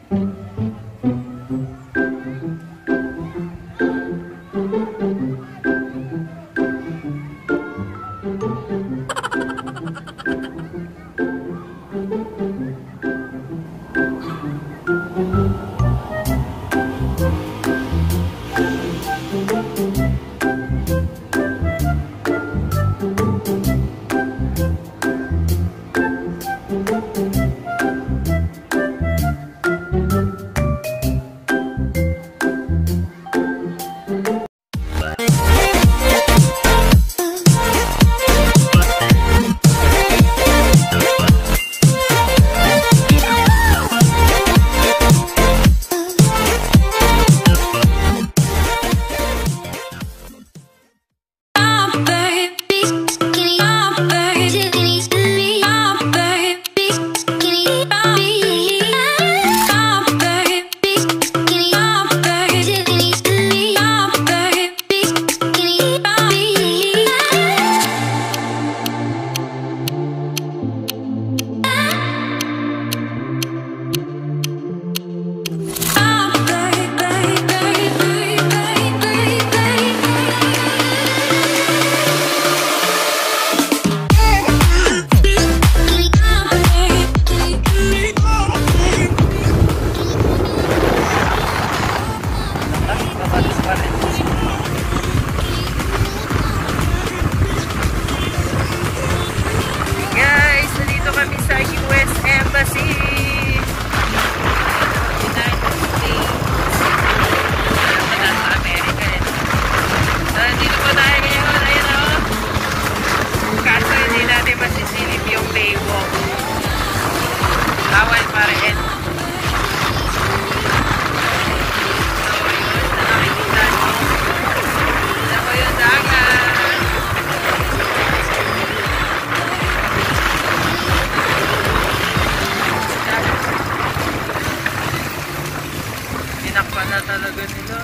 Tinakpan na talaga nila.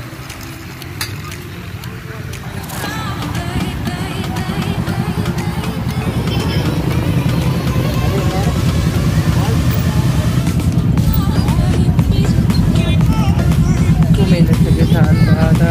Kumilas na gasaan pa ata.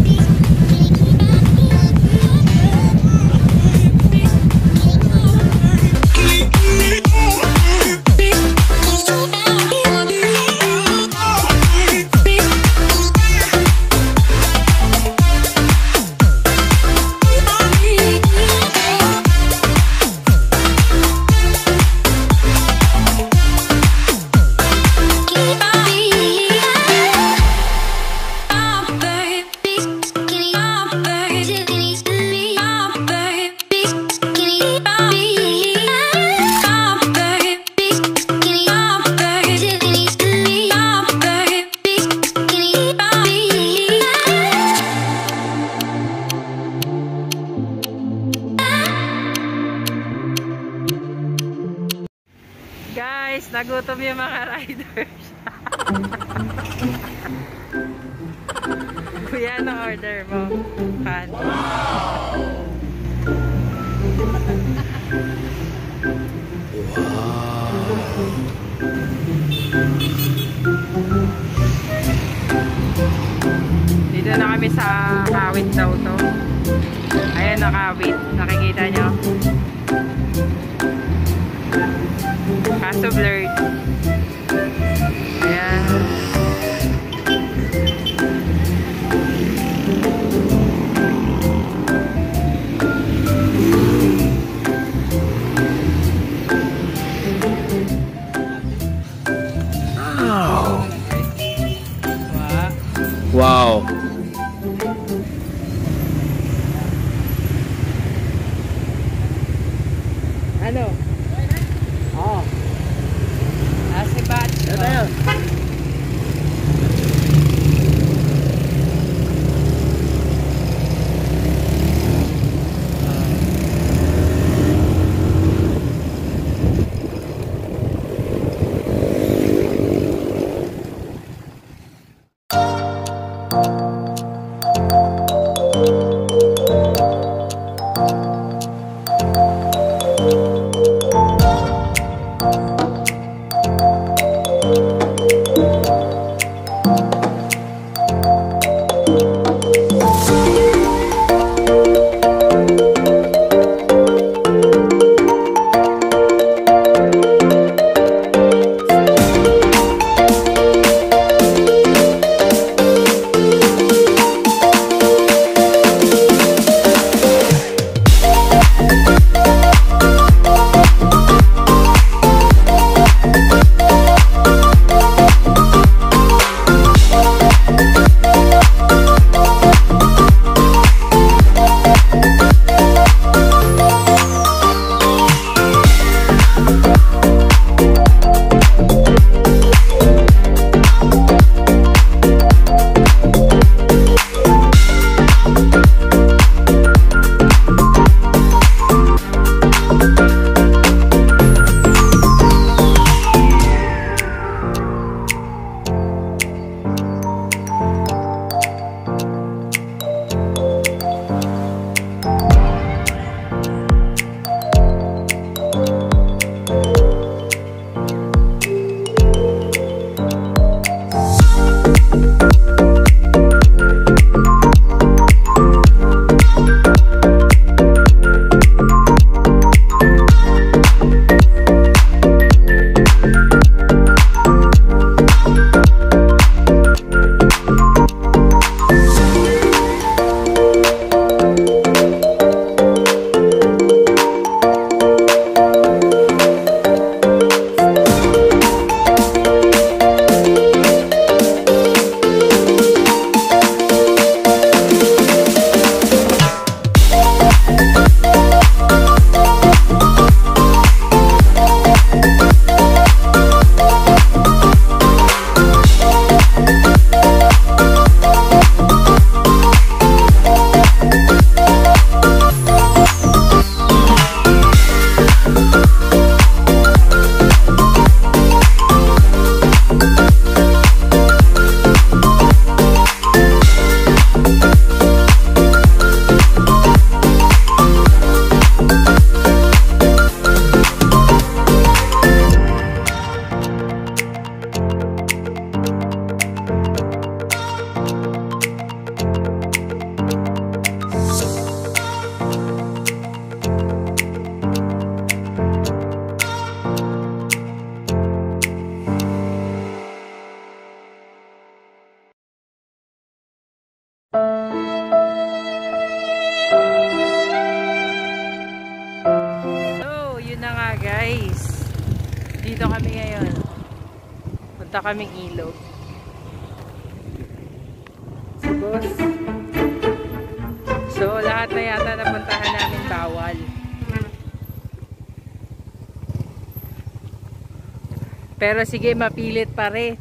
Guys, nagutom yung mga riders. Kuya, ano order mo? Kan. Dito na kami sa Kawit daw to. Ayan na Kawit. Nakikita nyo? Kaso blurred. Ayan. Wow. Ano? Oh. Si Batch. Tayo. kami ngayon. Punta kaming ilog. Si boss. So, lahat na yata napuntahan namin bawal. Pero sige, mapilit pa rin.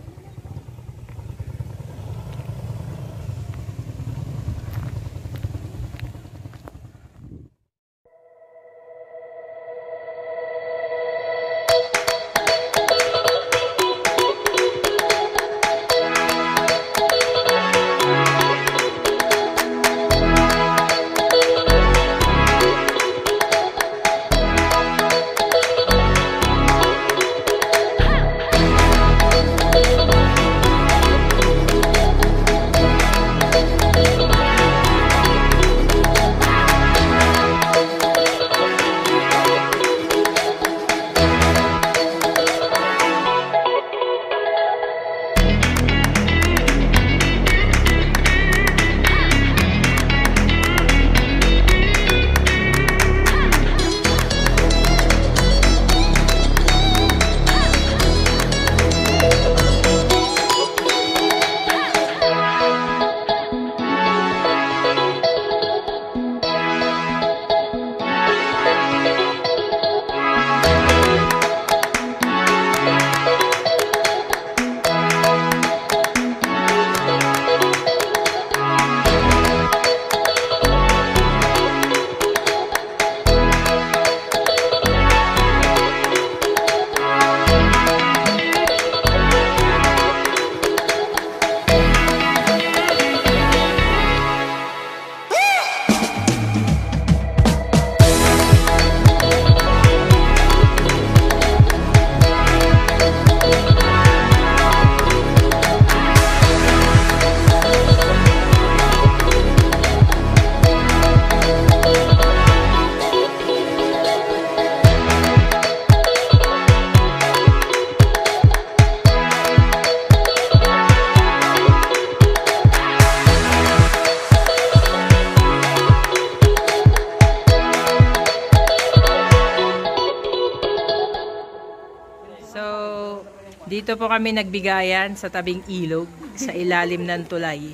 Dito po kami nagbigayan sa tabing ilog sa ilalim ng tulay.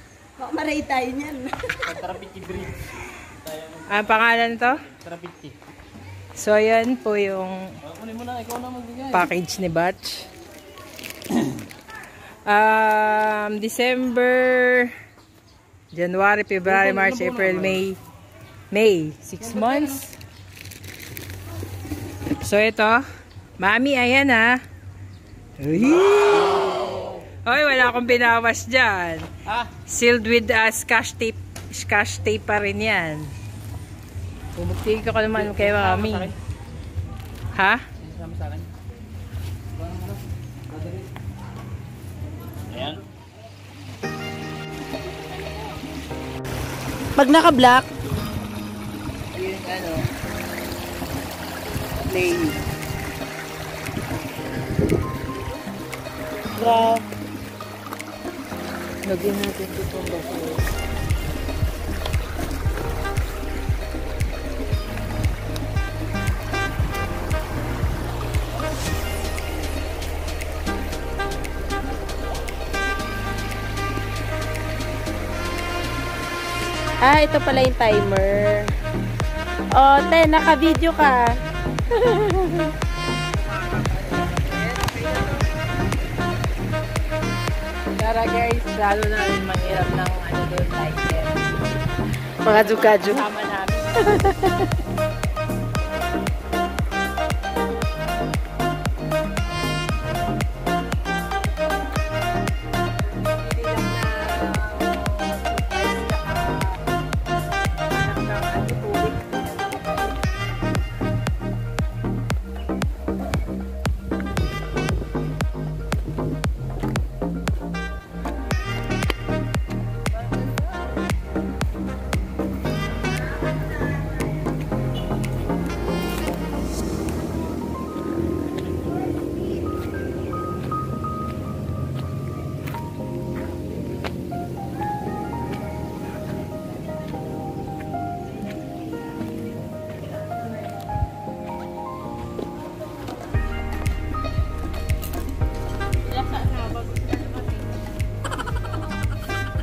Maray tayo niyan. Ang pangalan nito? Trapiti. So yan po yung package ni Batch. December, January, February, March, April, May. May, 6 months. So ito, Mami, ayan ha. Hoy, wala akong binawas dyan. Sealed with scotch tape. Scotch tape pa rin yan. Bumukti ko naman kay Mami. Ha? Ayan. Pag naka-black, Ayun, ano. Play. Lagyan natin dito ang baso. ito pala yung timer. Oh, te, naka-video ka. Tara guys, lalo na rin manghirap ng ano doon, timer. Mga dukadyo. Tama namin.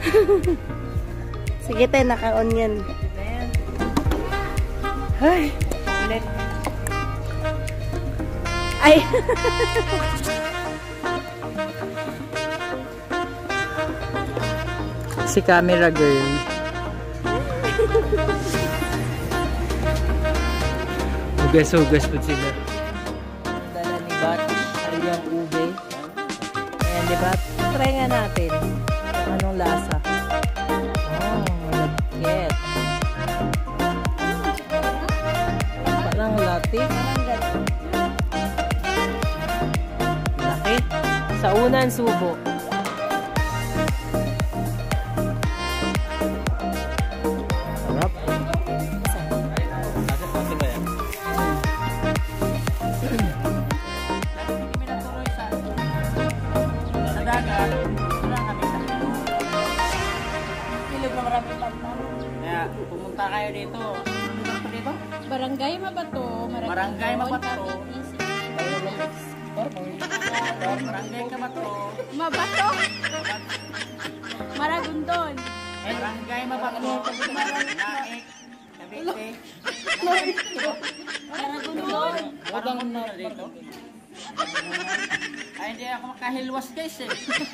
Sige tayo, naka-on yan. Ay, ulit. Ay! Si camera girl. Hugas-hugas po sila. Dala ni Bat, yung ube. Ayan, di ba? Try nga natin. Kung anong lasa. Oh, malagkit. Parang latik. Laki. Sa unang subo. Sarap. Kaya pumunta kayo dito. Ano ba ito dito? Barangay Mabato. Barangay Mabato. Cavite. Barangay Mabato. Mabato? Maragondon. Barangay Mabato. Naik. Cavite. Maragondon. Parang na dito. Ay, hindi ako makahilwas guys eh.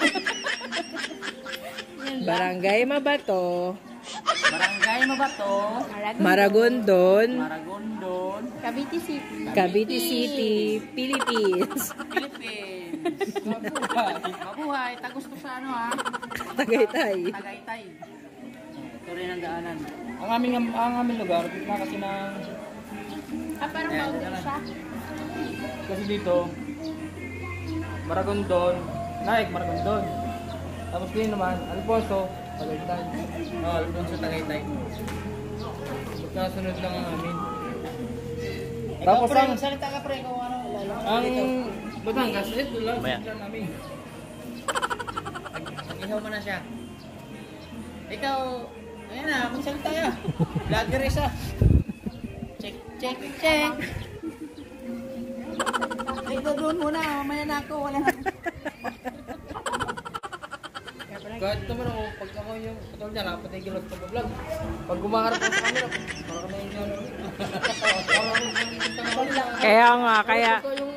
Barangay Mabato. Barangay Mabato. Maragondon. Maragondon. Cavite City. Cavite City, Philippines. Philippines. Mabuhay. Mabuhay. Tagusto sa ano ha? Tagaytay. Tagaytay. Ito rin ang daanan. Ang aming lugar, na kasi ng... Parang boundary siya. Kasi dito, Maragondon, Naik, Maragondon. Tapos din naman, Alfonso, Tagaytay. Alfonso Tagaytay. Magkasunod lang ang amin. Tapos Tapos ang... salita ka pre, kung ano. Ang Batangas, ito lang, Maya. sila namin. Ihaw mo na siya. Ikaw, ayan na, magsalita ya. Vlogger isa. Check, check, check. Ito doon muna, mamaya na ako, wala na. Kahit naman ako, pag ako yung katulad niya, napatigil ako sa vlog. Pag gumaharap ako sa camera, parang kami yung... Kaya nga, kaya...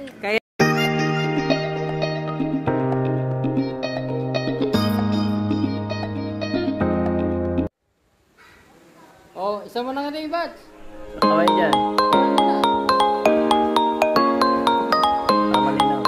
Oh, isa mo na nga din, Bats. Kaway dyan. Malinaw.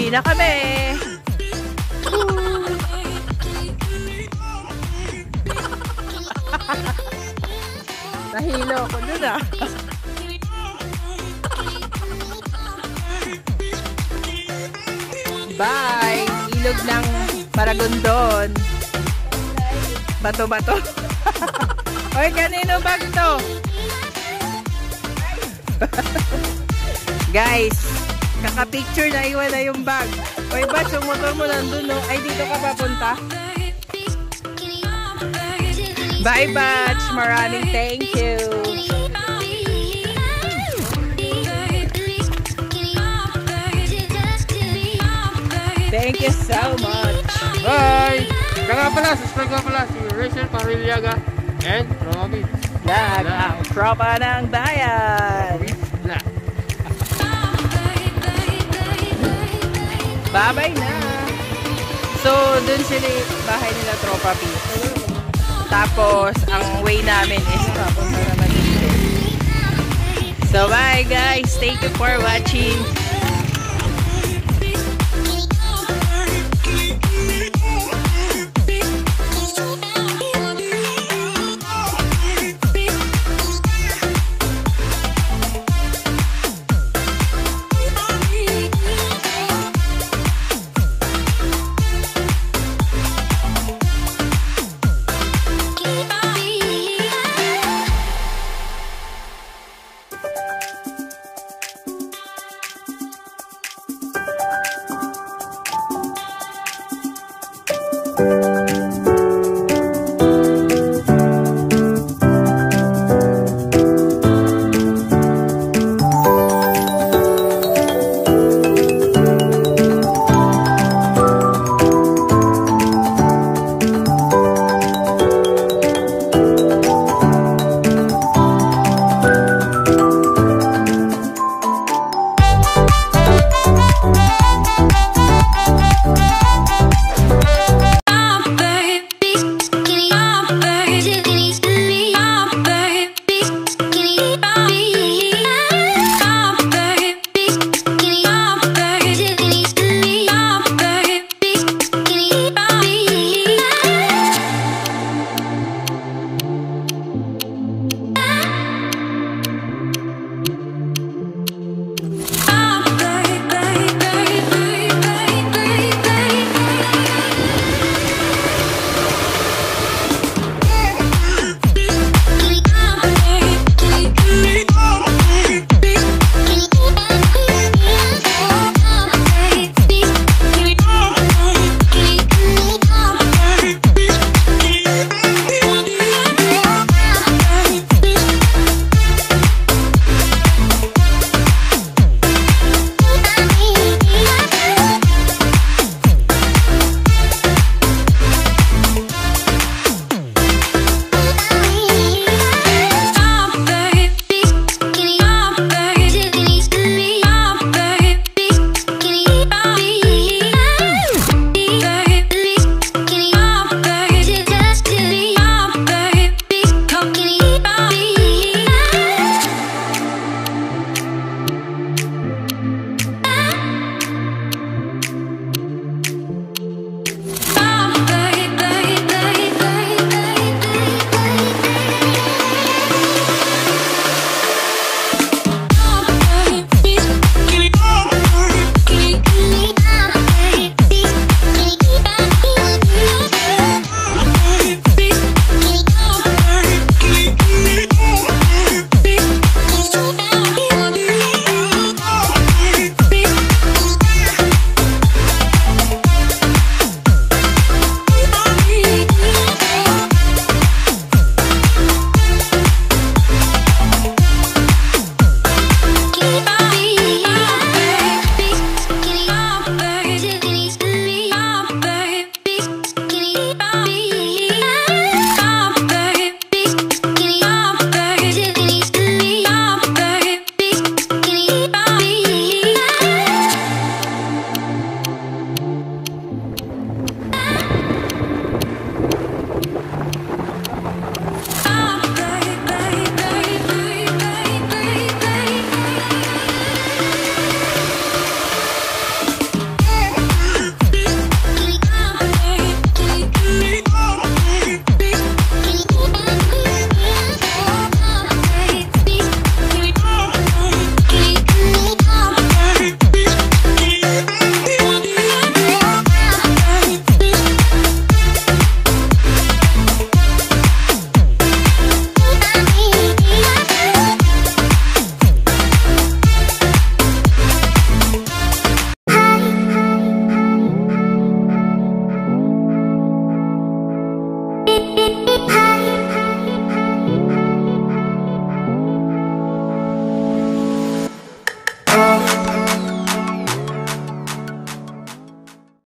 Uwi na kami. Nahilo ko dun ah. Bye! Ilog ng Maragondon. Bato-bato. Oy, kanino bag to? Guys, kaka-picture na iwan na yung bag. Oy, Bats, yung motor mo nandun, no? Ay, dito ka papunta? Bye, Bats. Maraming thank you. Thank you so much. Bye! Ika nga pala, subscribe nga pala si Rachel Pariliaga and Romy. Lag ang tropa ng bayan. Vlog. Bye-bye na. So, dun sila bahay nila Tropa P. Tapos, ang way namin is papunta naman dito. So, bye guys. Thank you for watching. Thank you.